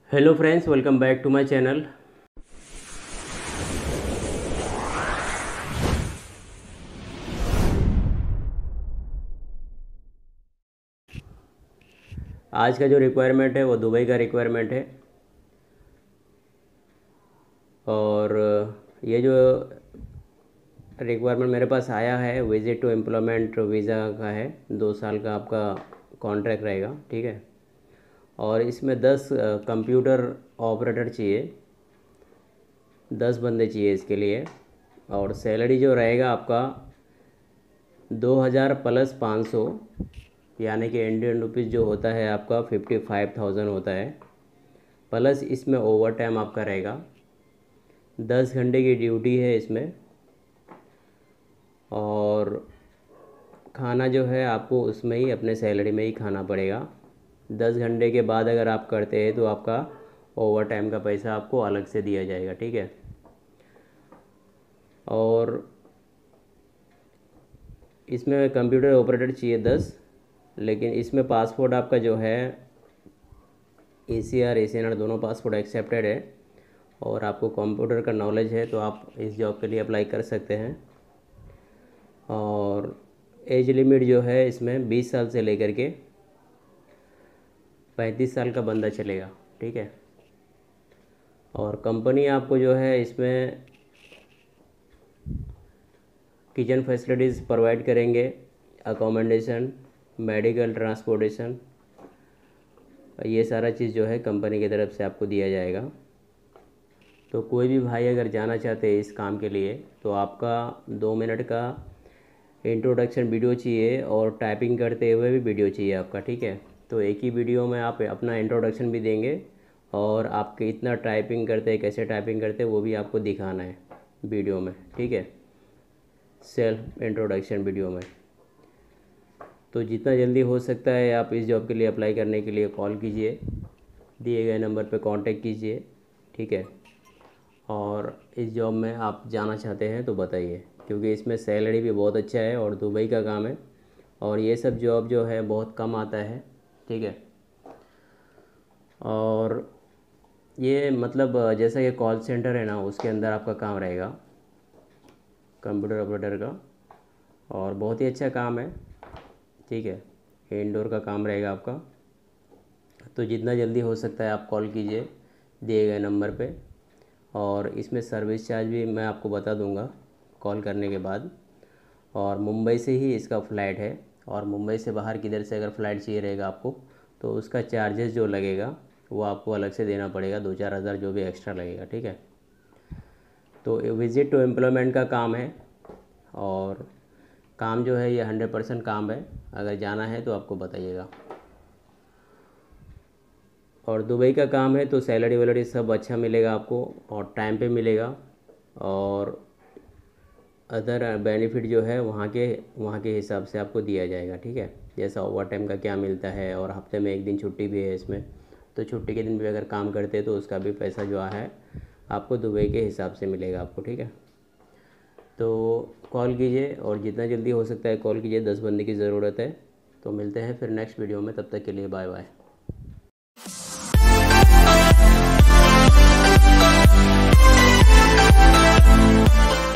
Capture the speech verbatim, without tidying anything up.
Hello friends, welcome back to my channel. आज का जो रिक्वायरमेंट है वो दुबई का रिक्वायरमेंट है। और ये जो रिक्वायरमेंट मेरे पास आया है विजिट टू एम्प्लॉयमेंट वीज़ा का है। दो साल का आपका कॉन्ट्रैक्ट रहेगा, ठीक है। और इसमें दस कंप्यूटर ऑपरेटर चाहिए, दस बंदे चाहिए इसके लिए। और सैलरी जो रहेगा आपका दो हज़ार प्लस पाँच सौ, यानी कि इंडियन रुपीज़ जो होता है आपका फिफ्टी फाइव थाउजेंड होता है। प्लस इसमें ओवर टाइम आपका रहेगा, दस घंटे की ड्यूटी है इसमें। और खाना जो है आपको उसमें ही अपने सैलरी में ही खाना पड़ेगा। दस घंटे के बाद अगर आप करते हैं तो आपका ओवर टाइम का पैसा आपको अलग से दिया जाएगा, ठीक है। और इसमें कंप्यूटर ऑपरेटर चाहिए दस, लेकिन इसमें पासपोर्ट आपका जो है A C R A C N R दोनों पासपोर्ट एक्सेप्टेड है। और आपको कंप्यूटर का नॉलेज है तो आप इस जॉब के लिए अप्लाई कर सकते हैं। और एज लिमिट जो है इसमें बीस साल से लेकर के पैंतीस साल का बंदा चलेगा, ठीक है। और कंपनी आपको जो है इसमें किचन फैसिलिटीज़ प्रोवाइड करेंगे, अकोमोडेशन, मेडिकल, ट्रांसपोर्टेशन, ये सारा चीज़ जो है कंपनी की तरफ से आपको दिया जाएगा। तो कोई भी भाई अगर जाना चाहते हैं इस काम के लिए तो आपका दो मिनट का इंट्रोडक्शन वीडियो चाहिए और टाइपिंग करते हुए भी वीडियो चाहिए आपका, ठीक है। तो एक ही वीडियो में आप अपना इंट्रोडक्शन भी देंगे और आप कितना टाइपिंग करते हैं, कैसे टाइपिंग करते हैं वो भी आपको दिखाना है वीडियो में, ठीक है, सेल्फ इंट्रोडक्शन वीडियो में। तो जितना जल्दी हो सकता है आप इस जॉब के लिए अप्लाई करने के लिए कॉल कीजिए, दिए गए नंबर पे कांटेक्ट कीजिए, ठीक है। और इस जॉब में आप जाना चाहते हैं तो बताइए, क्योंकि इसमें सैलरी भी बहुत अच्छा है और दुबई का काम है। और ये सब जॉब जो है बहुत कम आता है, ठीक है। और ये मतलब जैसा कि कॉल सेंटर है ना, उसके अंदर आपका काम रहेगा कंप्यूटर ऑपरेटर का। और बहुत ही अच्छा काम है, ठीक है। इंडोर का काम रहेगा आपका। तो जितना जल्दी हो सकता है आप कॉल कीजिए दिए गए नंबर पे। और इसमें सर्विस चार्ज भी मैं आपको बता दूंगा कॉल करने के बाद। और मुंबई से ही इसका फ़्लाइट है, और मुंबई से बाहर किधर से अगर फ़्लाइट चाहिए रहेगा आपको तो उसका चार्जेस जो लगेगा वो आपको अलग से देना पड़ेगा, दो चार हज़ार जो भी एक्स्ट्रा लगेगा, ठीक है। तो विज़िट टू एम्प्लॉयमेंट का काम है। और काम जो है ये हंड्रेड परसेंट काम है, अगर जाना है तो आपको बताइएगा। और दुबई का काम है तो सैलरी वैलरी सब अच्छा मिलेगा आपको और टाइम पे मिलेगा। और अदर बेनिफिट जो है वहाँ के वहाँ के हिसाब से आपको दिया जाएगा, ठीक है। जैसा ओवर टाइम का क्या मिलता है, और हफ्ते में एक दिन छुट्टी भी है इसमें, तो छुट्टी के दिन भी अगर काम करते हैं तो उसका भी पैसा जो है आपको दुबई के हिसाब से मिलेगा आपको, ठीक है। तो कॉल कीजिए और जितना जल्दी हो सकता है कॉल कीजिए, दस बंदे की ज़रूरत है। तो मिलते हैं फिर नेक्स्ट वीडियो में, तब तक के लिए बाय बाय।